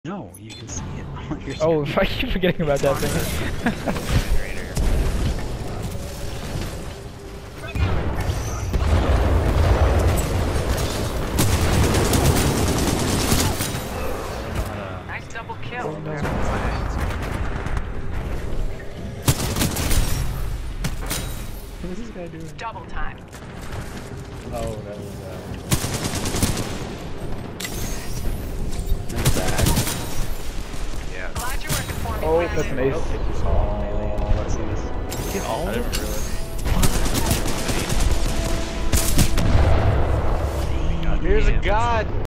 No, you can see it on your Oh, screen. I keep forgetting about that thing. Nice double kill. Oh, no. What is this guy doing? Double time. Oh, that was that's bad. Yeah. Glad you're working for me. Oh, Chris. that's an ace. Oh, let's see this. Get all of them? Here's a god.